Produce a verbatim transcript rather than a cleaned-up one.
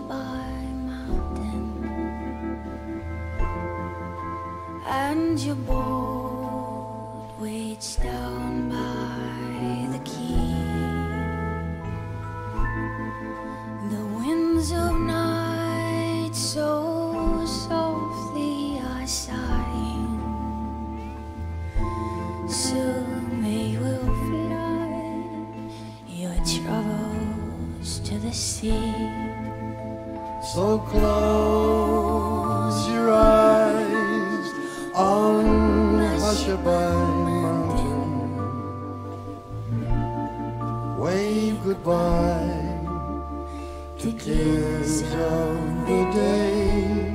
Hushabye Mountain, and your boat waits down by the quay. The winds of night so softly are sighing. Soon they will flood your troubles to the sea. So close your eyes on Hushabye Mountain, wave goodbye to kids of the day.